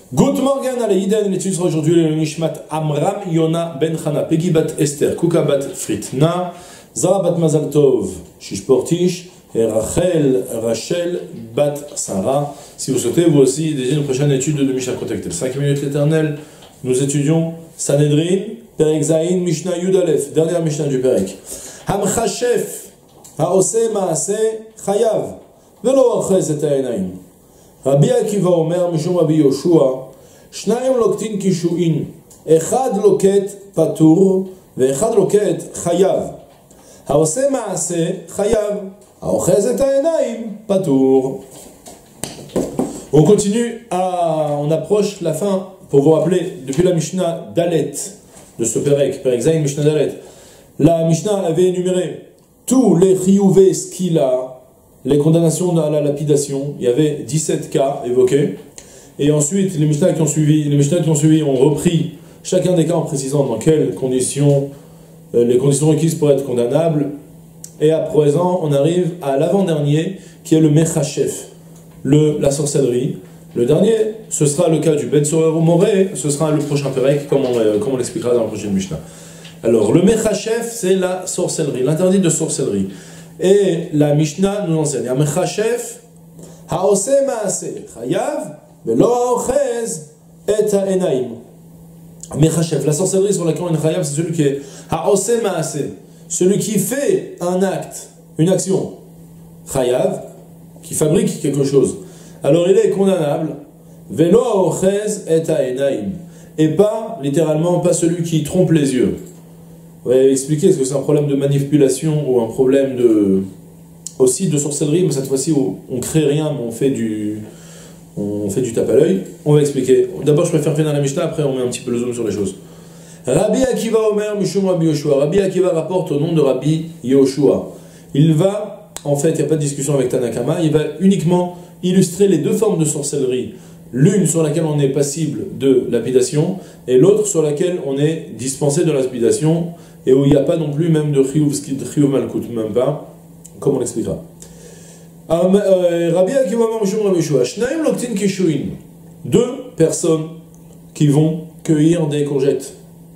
Good morning à l'Aïden, l'étude sera aujourd'hui le Nishmat Amram Yona Ben Chana, Peggy Bat Esther, Kuka Bat Fritna, Zara Bat Mazal Tov, Shish Portish, et Rachel Bat Sarah. Si vous souhaitez, vous aussi, déjà une prochaine étude de Mishnah Protected. 5 minutes l'éternel, nous étudions Sanhedrin, Perek Zayin, Mishnah Yud Aleph, dernière Mishnah du Perek. Hamchashef, Haose Maase, Chayav, Velo Achez et Ha'enaim. Rabbi Akiva Omer, Mishum Rabbi Yoshua, Shnaim Loktin Kishuin, Echad Loket Patur, Ve'echad Loket Chayav. Haose Maase, Chayav, Haochez et Ha'enaim, Patur. On continue, on approche la fin, pour vous rappeler, depuis la Mishnah Dalet, de ce Perek, Perek Zayin, Mishnah Dalet, la Mishnah avait énuméré tous les chiyuvés skila, les condamnations à la lapidation. Il y avait 17 cas évoqués. Et ensuite, les Mishnah qui ont suivi ont repris chacun des cas en précisant dans quelles conditions, les conditions requises pour être condamnable. Et à présent, on arrive à l'avant-dernier, qui est le Mechashef, la sorcellerie. Le dernier, ce sera le cas du Ben Sorer ou Moré, ce sera le prochain Perek, comme on l'expliquera dans la prochaine Mishnah. Alors, le Mechashef, c'est la sorcellerie, l'interdit de sorcellerie. Et la Mishnah nous enseigne, Mechashef, Haose Maase, Chayav, Velo Achez et Ha'enaim. Mechashef, la sorcellerie sur laquelle on est Chayav, c'est celui qui est Haose Maase, celui qui fait un acte, une action. Chayav, qui fabrique quelque chose. Alors il est condamnable, Velo Achez et Ha'enaim. Et pas, littéralement, pas celui qui trompe les yeux. On va expliquer, est-ce que c'est un problème de manipulation ou un problème aussi de sorcellerie, mais cette fois-ci on crée rien, mais on fait du tape à l'œil. On va expliquer. D'abord, je préfère finir la Mishnah, après on met un petit peu le zoom sur les choses. Rabbi Akiva Omer, Mishum Rabbi Yoshua. Rabbi Akiva rapporte au nom de Rabbi Yoshua. Il va, en fait, il n'y a pas de discussion avec Tanakama, il va uniquement illustrer les deux formes de sorcellerie. L'une sur laquelle on est passible de lapidation, et l'autre sur laquelle on est dispensé de lapidation, et où il n'y a pas non plus même de chiyuv malkout, même pas, comme on l'expliquera. Rabbi Akiva Mishum Rabbi Yoshua, Shnaim Loktin Kishuin, deux personnes qui vont cueillir des courgettes.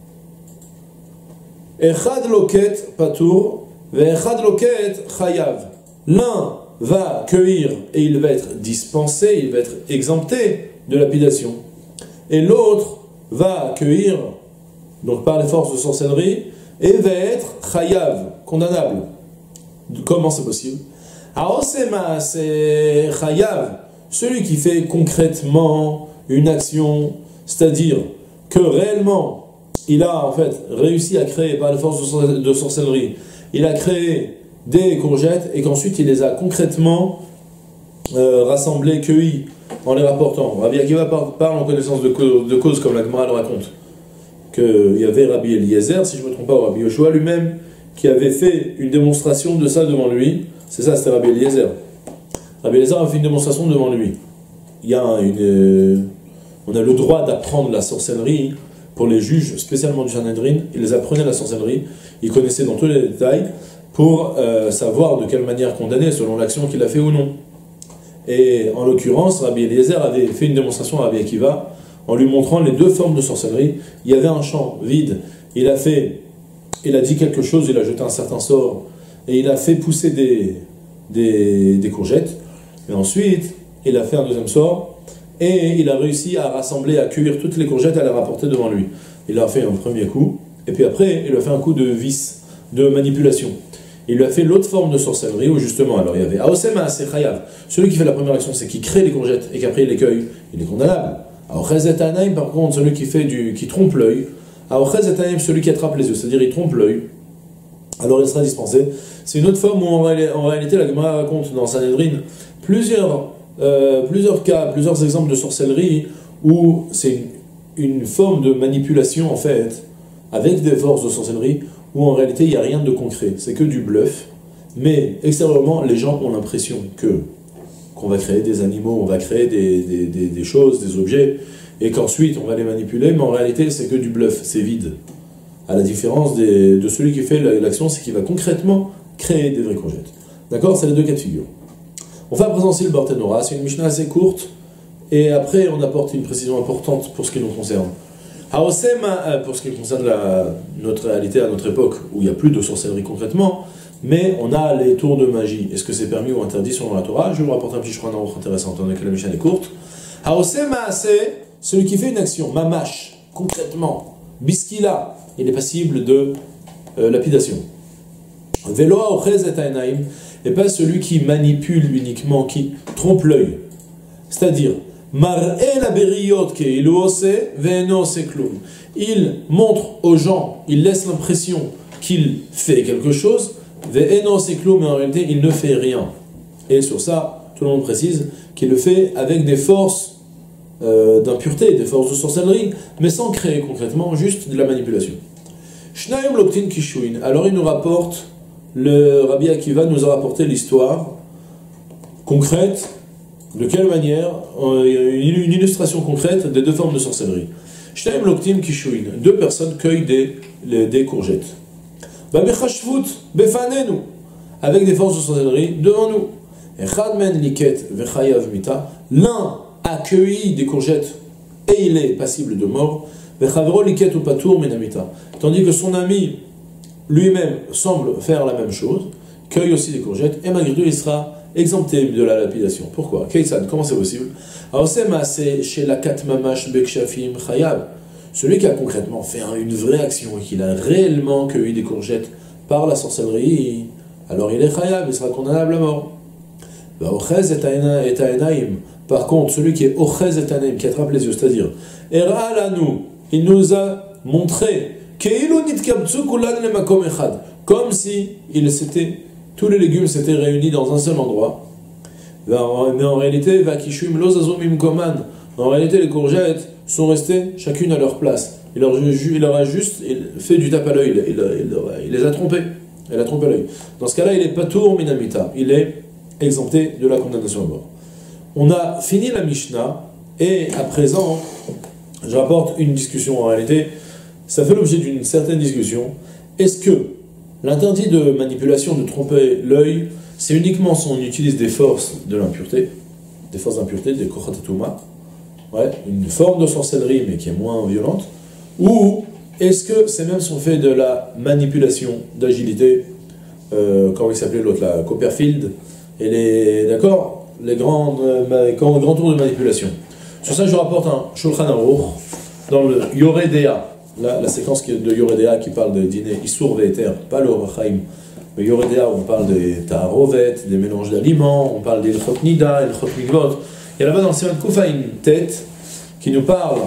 Echad Loket Patur, Ve'echad Loket Chayav. L'un va cueillir et il va être dispensé, il va être exempté de lapidation. Et l'autre va cueillir, donc par les forces de sorcellerie, et va être chayav, condamnable. Comment c'est possible? Aosema, c'est chayav, celui qui fait concrètement une action, c'est-à-dire que réellement, il a en fait réussi à créer par les forces de sorcellerie, il a créé des courgettes et qu'ensuite il les a concrètement rassemblées, cueillies en les rapportant. Rabbi Akiva parle en connaissance de cause comme la Gemara le raconte, qu'il y avait Rabbi Eliezer, si je ne me trompe pas, ou Rabbi Yoshua lui-même, qui avait fait une démonstration de ça devant lui. C'est ça, c'était Rabbi Eliezer. Rabbi Eliezer a fait une démonstration devant lui. On a le droit d'apprendre la sorcellerie pour les juges, spécialement du Sanhedrin. Ils les apprenaient la sorcellerie, ils connaissaient dans tous les détails, pour savoir de quelle manière condamner selon l'action qu'il a fait ou non. Et en l'occurrence, Rabbi Eliezer avait fait une démonstration à Rabbi Akiva en lui montrant les deux formes de sorcellerie. Il y avait un champ vide, il a dit quelque chose, il a jeté un certain sort, et il a fait pousser des courgettes, et ensuite il a fait un deuxième sort, et il a réussi à rassembler, à cueillir toutes les courgettes et à les rapporter devant lui. Il a fait un premier coup, et puis après il a fait un coup de vis, de manipulation. Il lui a fait l'autre forme de sorcellerie où justement, alors il y avait Aosema, c'est Chayav. Celui qui fait la première action, c'est qui crée les courgettes et qu'après il les cueille, il est condamnable. Aochez et Ha'enaim, par contre, celui qui trompe l'œil. Aochez et Ha'enaim, celui qui attrape les yeux, c'est-à-dire il trompe l'œil, alors il sera dispensé. C'est une autre forme où en réalité la Gemara raconte dans Sanhedrin plusieurs cas, plusieurs exemples de sorcellerie où c'est une forme de manipulation en fait, avec des forces de sorcellerie, où en réalité il n'y a rien de concret, c'est que du bluff, mais extérieurement les gens ont l'impression qu'on va créer des animaux, on va créer des choses, des objets, et qu'ensuite on va les manipuler, mais en réalité c'est que du bluff, c'est vide. À la différence de celui qui fait l'action, c'est qu'il va concrètement créer des vraies courgettes. D'accord? C'est les deux cas de figure. On fait à présent aussi le Barthénora, c'est une Mishnah assez courte, Et après, on apporte une précision importante pour ce qui nous concerne. Haosema, pour ce qui concerne notre réalité à notre époque, où il n'y a plus de sorcellerie concrètement, mais on a les tours de magie. Est-ce que c'est permis ou interdit selon la Torah? Je vais vous rapporter un petit Shulchan Aruch intéressant, étant donné que la Mishnah est courte. Haosema, c'est celui qui fait une action, mamash, concrètement, biskila, il est passible de lapidation. Velo haochez et haenaim, et pas celui qui manipule uniquement, qui trompe l'œil. C'est-à-dire, mar'e la beriyot ke ose ve'eno ose klum. Il montre aux gens, il laisse l'impression qu'il fait quelque chose, ve'eno ose klum, mais en réalité, il ne fait rien. Et sur ça, tout le monde précise qu'il le fait avec des forces d'impureté, des forces de sorcellerie, mais sans créer concrètement, juste de la manipulation. Shnayim loktin kishuin. Alors il nous rapporte, le Rabbi Akiva nous a rapporté l'histoire concrète, de quelle manière, une illustration concrète des deux formes de sorcellerie. Shnayim loktin kishuin. Deux personnes cueillent des courgettes. Babechashvut befanenu. Avec des forces de sorcellerie devant nous. Echad men liket vechayav mita. L'un a cueilli des courgettes et il est passible de mort, tandis que son ami lui-même semble faire la même chose, cueille aussi des courgettes, et malgré tout il sera exempté de la lapidation. Pourquoi? Comment c'est possible? Celui qui a concrètement fait une vraie action et qui a réellement cueilli des courgettes par la sorcellerie, alors il est chayav, il sera condamnable à mort. Par contre, celui qui est ochez et tanem, qui attrape les yeux, c'est-à-dire, il nous a montré comme si tous les légumes s'étaient réunis dans un seul endroit. Mais en réalité, les courgettes sont restées chacune à leur place. Il leur a juste fait du tape à l'œil, il les a trompés. Il a trompé l'œil. Dans ce cas-là, il est patour minamita, il est exempté de la condamnation à mort. On a fini la Mishnah, et à présent, je rapporte une discussion en réalité. Ça fait l'objet d'une certaine discussion. Est-ce que l'interdit de manipulation, de tromper l'œil, c'est uniquement si on utilise des forces de l'impureté, des kochatatuma, une forme de sorcellerie mais qui est moins violente, ou est-ce que c'est même si on fait de la manipulation d'agilité, comment il s'appelait l'autre là, Copperfield, et les grands tours de manipulation. Sur ça, je rapporte un Shulchan Aruch dans le Yoredea, la séquence de Yoredea qui parle de dîner Issour Ve'eter, pas le Orachaim, mais Yoredea où on parle des Taharovet, des mélanges d'aliments, on parle des Ilchot Nida, Ilchot Mikvot. Et là-bas dans le Siman Koufa, une tête qui nous parle,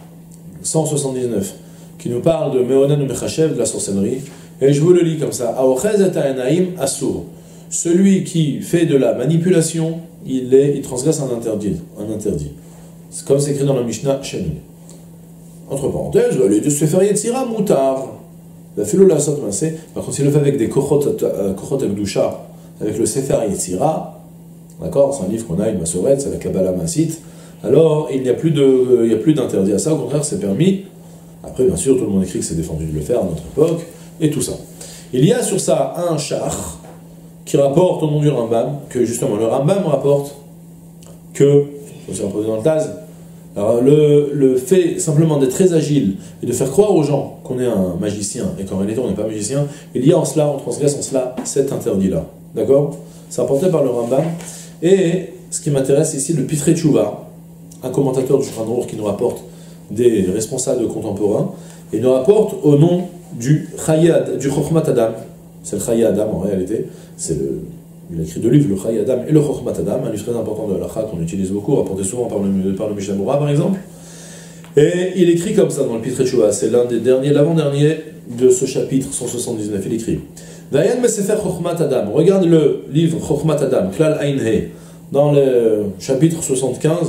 179, qui nous parle de Meonan ou Mechachev, de la sorcellerie, et je vous le lis comme ça. Aochez et Ha'enaim Assour. Celui qui fait de la manipulation, il transgresse un interdit. C'est comme c'est écrit dans la Mishnah Sheni. Entre parenthèses, les deux se faire Yetzira Moutar. La philo la sot massé. Par contre, s'il le fait avec des Kochot Akdusha, avec le Sefer Yetzira, d'accord, c'est un livre qu'on a, une Masoret, c'est la Kabbalah Massit, alors il n'y a plus d'interdit à ça, au contraire, c'est permis. Après, bien sûr, tout le monde écrit que c'est défendu de le faire à notre époque, et tout ça. Il y a sur ça un char qui rapporte au nom du Rambam, que justement le Rambam rapporte que, je me suis dans le Taz, alors le fait simplement d'être très agile et de faire croire aux gens qu'on est un magicien et qu'en réalité on n'est pas magicien, il y a en cela, on transgresse en cela cet interdit-là. D'accord? C'est apporté par le Rambam. Et ce qui m'intéresse ici, le Pitrei Tshuva, un commentateur du Shulchan Aruch qui nous rapporte des responsables contemporains, et nous rapporte au nom du Chokhmat Adam. C'est le Chaye Adam en réalité. Il a écrit deux livres, le Chaye Adam et le Chokhmat Adam, un livre très important de Halakha qu'on utilise beaucoup, rapporté souvent par le Mishnah Berurah par exemple. Et il écrit comme ça dans le Pitrei Tshuva, c'est l'avant-dernier de ce chapitre 179. Il écrit Vayan Mesefer Chokhmat Adam. Regarde le livre Chokhmat Adam, Klal Ein He, dans le chapitre 75.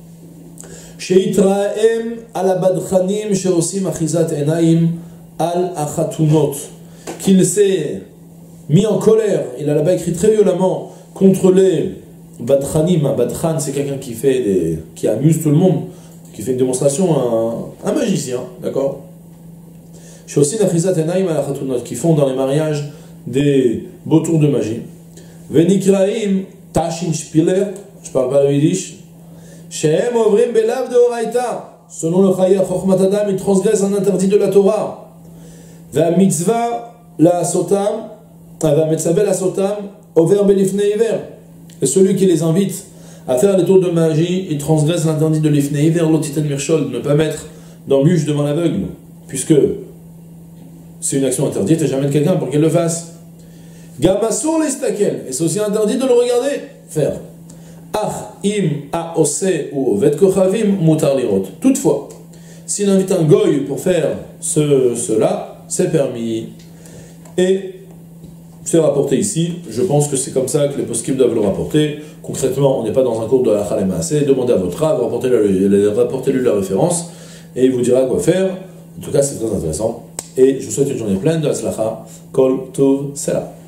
Sheitraem al abadchanim sheosim achizat enaim al achatunot. Qu'il s'est mis en colère, il a là-bas écrit très violemment contre les badchanim. Un badchan, c'est quelqu'un qui amuse tout le monde, qui fait une démonstration, un magicien, d'accord? Sheosim achizat enaim al achatunot, qui font dans les mariages des beaux tours de magie. Venikraim tashin shpiler, je parle pas le yiddish, Shehem ovrim belav de oraita. Selon le Chaya Chochmat Adam, il transgresse un interdit de la Torah. Va mitzvah la sotam, va metzavel la sotam, over belifne hiver. Et celui qui les invite à faire les tours de magie, il transgresse l'interdit de l'ifne hiver, l'otiten mirchol, ne pas mettre d'embûche devant l'aveugle, puisque c'est une action interdite et jamais de quelqu'un pour qu'elle le fasse. Gamasur lestakel, et c'est aussi interdit de le regarder, faire. Ach im a ose ou ovet kochavim mutar lirot. Toutefois, s'il invite un goy pour faire cela, c'est permis. Et c'est rapporté ici, je pense que c'est comme ça que les poskim doivent le rapporter. Concrètement, on n'est pas dans un cours de la Halema assez. Demandez à votre rave, rapportez-lui la référence, et il vous dira quoi faire. En tout cas, c'est très intéressant. Et je vous souhaite une journée pleine de Hatzlacha. Kol Tov Sela.